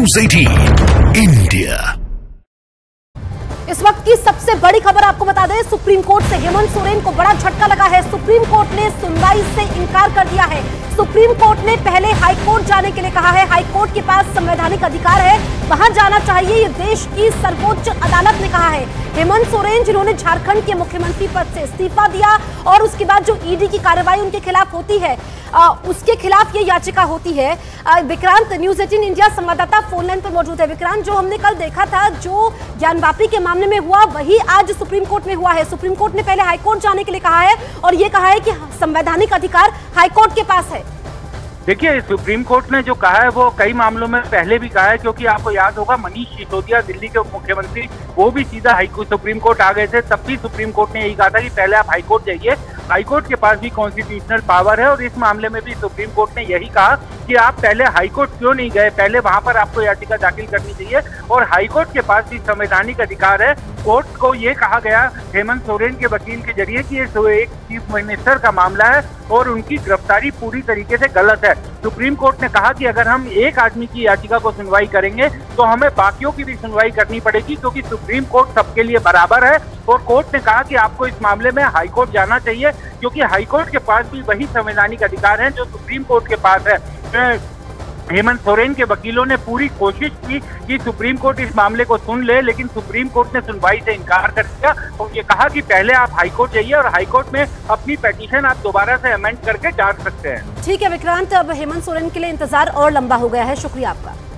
News 18 India. इस वक्त की सबसे बड़ी खबर आपको बता दें, सुप्रीम कोर्ट से हेमंत सोरेन को बड़ा झटका लगा है। सुप्रीम कोर्ट ने सुनवाई से इनकार कर दिया है। सुप्रीम कोर्ट ने पहले हाई कोर्ट जाने के लिए कहा है। हाई कोर्ट के पास संवैधानिक अधिकार है, वहां जाना चाहिए, ये देश की सर्वोच्च अदालत ने कहा है। हेमंत सोरेन जिन्होंने झारखंड के मुख्यमंत्री पद से इस्तीफा दिया और उसके बाद जो ईडी की कार्रवाई उनके खिलाफ होती है, उसके खिलाफ ये याचिका होती है। विक्रांत, न्यूज़ 18 इंडिया संवाददाता फोन लाइन पर मौजूद है। विक्रांत, जो हमने कल देखा था, जो ज्ञानवापी के मामले में हुआ, वही आज सुप्रीम कोर्ट में हुआ है। सुप्रीम कोर्ट ने पहले हाईकोर्ट जाने के लिए कहा है और ये कहा है कि संवैधानिक अधिकार हाईकोर्ट के पास है। देखिए, सुप्रीम कोर्ट ने जो कहा है वो कई मामलों में पहले भी कहा है, क्योंकि आपको याद होगा मनीष सिसोदिया दिल्ली के मुख्यमंत्री, वो भी सीधा सुप्रीम कोर्ट आ गए थे। तब भी सुप्रीम कोर्ट ने यही कहा था कि पहले आप हाईकोर्ट जाइए, हाईकोर्ट के पास भी कॉन्स्टिट्यूशनल पावर है। और इस मामले में भी सुप्रीम कोर्ट ने यही कहा कि आप पहले हाईकोर्ट क्यों नहीं गए, पहले वहां पर आपको याचिका दाखिल करनी चाहिए और हाईकोर्ट के पास भी संवैधानिक अधिकार है। कोर्ट को ये कहा गया हेमंत सोरेन के वकील के जरिए कि ये एक चीफ मिनिस्टर का मामला है और उनकी गिरफ्तारी पूरी तरीके से गलत है। सुप्रीम कोर्ट ने कहा कि अगर हम एक आदमी की याचिका को सुनवाई करेंगे तो हमें बाकियों की भी सुनवाई करनी पड़ेगी, क्योंकि सुप्रीम कोर्ट सबके लिए बराबर है। और कोर्ट ने कहा कि आपको इस मामले में हाईकोर्ट जाना चाहिए, क्योंकि हाईकोर्ट के पास भी वही संवैधानिक अधिकार है जो सुप्रीम कोर्ट के पास है। हेमंत सोरेन के वकीलों ने पूरी कोशिश की कि सुप्रीम कोर्ट इस मामले को सुन ले, लेकिन सुप्रीम कोर्ट ने सुनवाई से इनकार कर दिया और ये कहा कि पहले आप हाईकोर्ट जाइए और हाईकोर्ट में अपनी पिटीशन आप दोबारा से अमेंड करके डाल सकते हैं। ठीक है विक्रांत, अब हेमंत सोरेन के लिए इंतजार और लंबा हो गया है। शुक्रिया आपका।